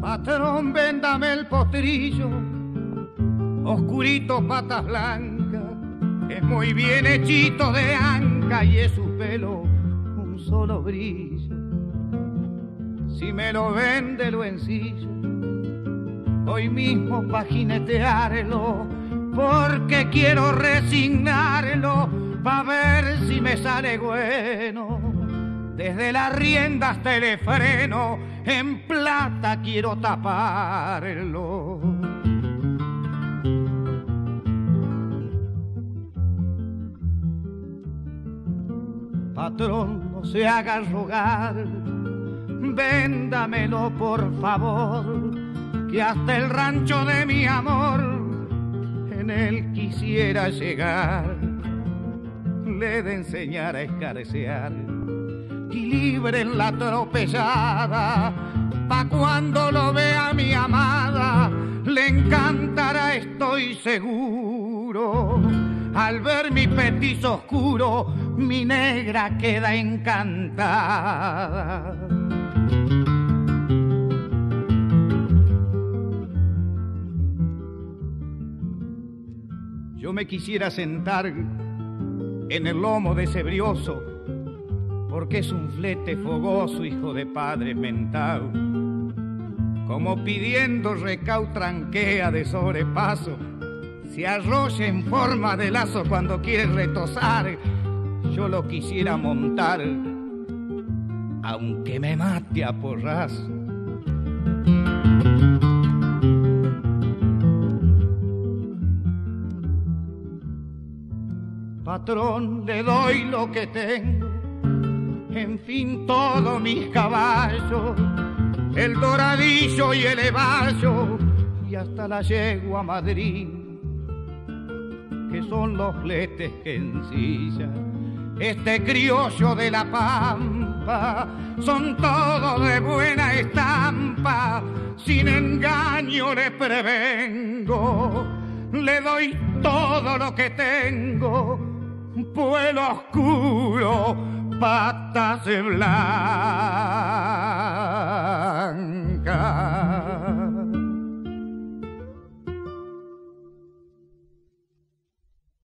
Patrón, véndame el potrillo, oscurito, patas blancas, es muy bien hechito de anca y es su pelo un solo brillo. Si me lo vende lo ensillo, hoy mismo pa' jinetearlo, porque quiero resignarlo, pa' ver si me sale bueno. Desde la rienda hasta el freno, en plata quiero taparlo. Patrón, no se haga rogar, véndamelo por favor, que hasta el rancho de mi amor en él quisiera llegar. Le he de enseñar a escarcear y libre en la atropellada, pa' cuando lo vea mi amada le encantará, estoy seguro. Al ver mi petizo oscuro, mi negra queda encantada. Yo me quisiera sentar en el lomo de ese brioso, porque es un flete fogoso, hijo de padre mentado. Como pidiendo recau tranquea de sobrepaso, se arrolla en forma de lazo cuando quiere retosar. Yo lo quisiera montar, aunque me mate a porrazo. Patrón, le doy lo que tengo, en fin todos mis caballos, el doradillo y el evallo, y hasta la yegua Madrid, que son los fletes que ensilla este criollo de la pampa. Son todos de buena estampa, sin engaño le prevengo, le doy todo lo que tengo, vuelo oscuro, patas blancas.